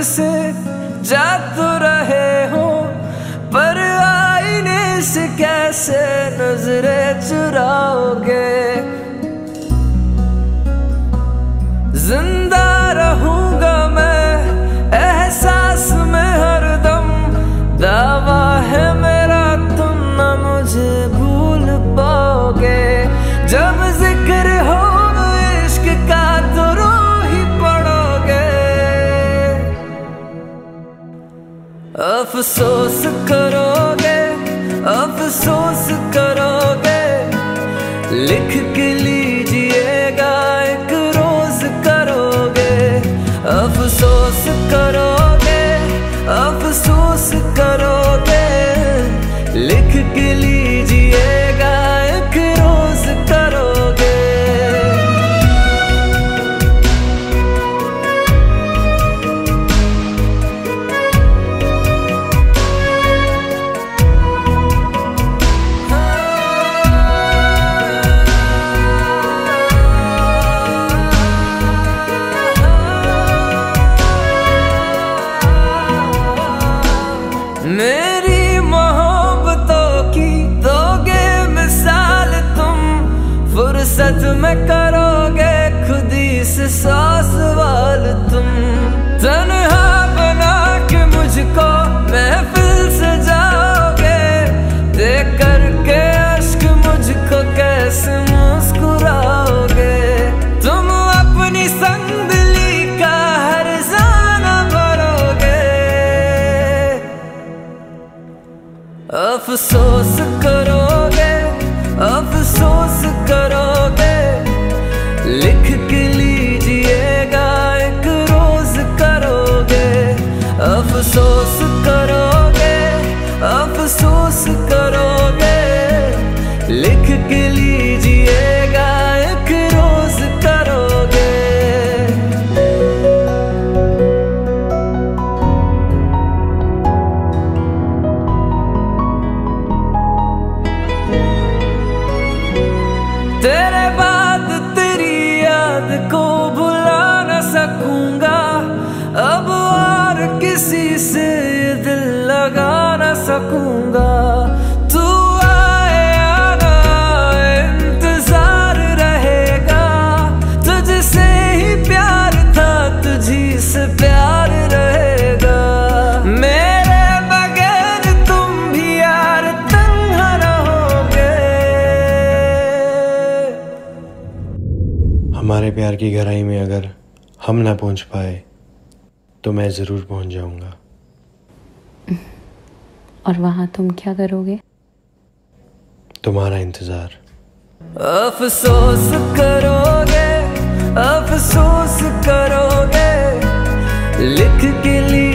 से जा तो रहे हो, पर आईने से कैसे नजरें चुराओगे। जिंदा रहूंगा मैं एहसास में हरदम, दावा है मेरा तुम न मुझे भूल पाओगे। जब जिक्र हो इश्क का तो रो ही पड़ोगे। अफसोस करोगे, अफसोस करोगे, लिख के लीजिएगा एक रोज करोगे। अफसोस करोगे, अफसोस करोगे, लिख के लीजिएगा एक रोज करोगे। मेरी मोहब्बतों की दोगे मिसाल तुम, फुर्सत में करोगे खुद ही से 100 सवाल तुम। तन्हा बना के मुझको महफिल से जाओगे, देख करके अश्क मुझको कैसे मुस्कुराओगे। तुम अपनी संदली का हर जाना भरोगे। अफसोस करोगे, अफसोस करोगे, लिख के लीजिएगा एक रोज करोगे। अफसोस करोगे, अफसोस करोगे, लिख के लीजिएगा एक रोज करोगे। तेरे बाद तेरी याद को भुला न सकूंगा, अब और किसी से दिल लगा न सकूंगा। तू आए या ना आए इंतजार रहेगा, तुझसे ही प्यार था तुझी से प्यार रहेगा। मेरे बगैर तुम भी यार तन्हा रहोगे। हमारे प्यार की गहराई में अगर हम ना पहुंच पाए तो मैं ज़रूर पहुंच जाऊंगा। और वहां तुम क्या करोगे? तुम्हारा इंतज़ार। अफसोस करोगे, अफसोस करोगे, लिख के लिए